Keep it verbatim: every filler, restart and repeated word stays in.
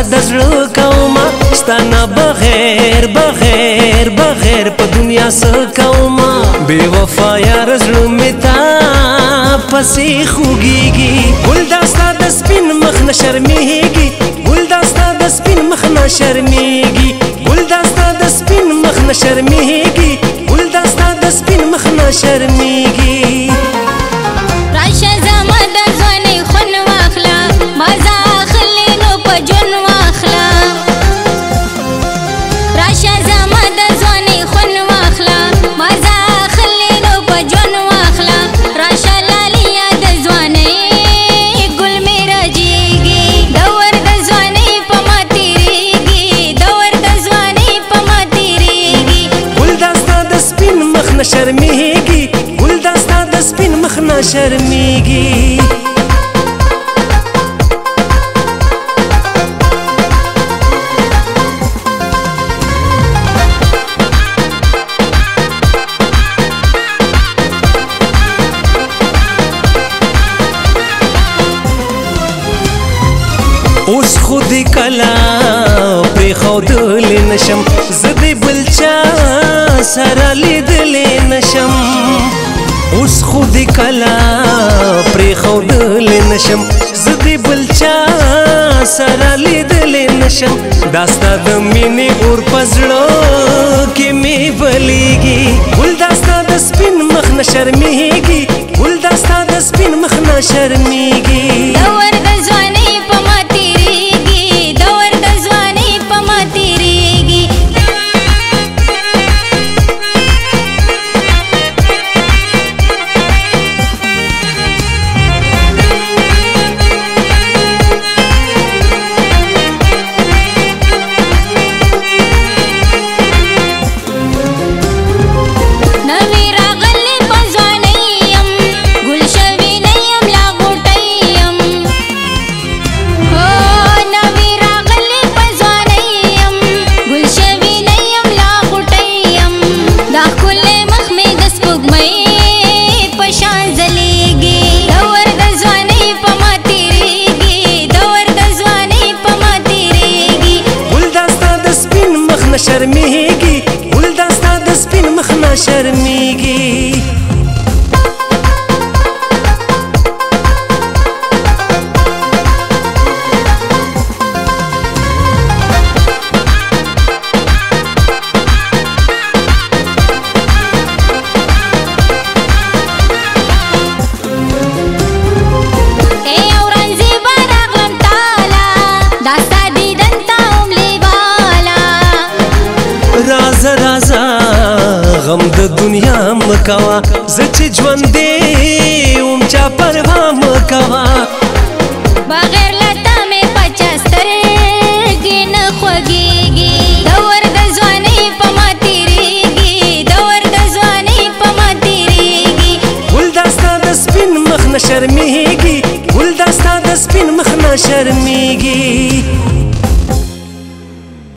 د زړه کومه ستانه بغیر بغیر بغیر په دنیا څه کومه بې وفا یار زړه مې تا پسې خوږېږي ګل دا ستا د سپین مخ نه شرمېږي ګل دا ستا د سپین مخ نه شرمېږي ګل دا ستا د سپین مخ نه شرمېږي ګل دا ستا د سپین مخ نه شرمېږي راشه زما د ځوانۍ خوند واخله مزه اخلې نو په ژوند واخله راشه زما د ځوانۍ خوند واخله مزه اخلې نو په ژوند واخله راشه لاليه د ځوانۍ ګل مې رژېږي دور د ځوانۍ په ما تېرېږي دور د ځوانۍ په ما تېرېږي ګل دا ستا د سپین مخ نه شرمېږي ګل دا ستا د سپین مخ نه شرمېږي اوس خو دې کله پرېښودلی نشم زه دې بل چا سره لیدلی نشم اوس خو دې کله پرېښودلی نشم زه دې بل چا سره لیدلی نشم دا ستا د مینې اور په زړه کې مې بلیږي ګل دا ستا د سپین مخ نه شرمېږي ګل دا ستا د سپین مخ نه شرمېږي دور د ځوانۍ په ما تېرېږي دور د ځوانۍ په ما تېرېږي نوې راغلې په ځوانۍ یم ګل شوې نه یم لا غوټۍ یم هو نوې راغلې په ځوانۍ یم ګل شوې نه یم لا غوټۍ یم دا ښکلی مخ مې د سپوږمۍ په شان ځلېږي دور د ځوانۍ په ما تېرېږي دور د ځوانۍ په ما تېرېږي ګل دا ستا د سپین مخ نه شرمېږي ګل دا ستا د سپین مخ نه شرمېږي ای اورنځي به راغلم تاله دا ستا دیدن ته هم لیواله رازه رازه غم د دنیا مکوه زه چې ژوندی وم چا پروا مکوه بغیر له تا مې پچه سترګې نه خوږېږي دور د ځوانۍ په ما تېرېږي دور د ځوانۍ په ما تېرېږي ګل دا ستا د سپین مخ نه شرمېږي ګل دا ستا د سپین مخ نه شرمېږي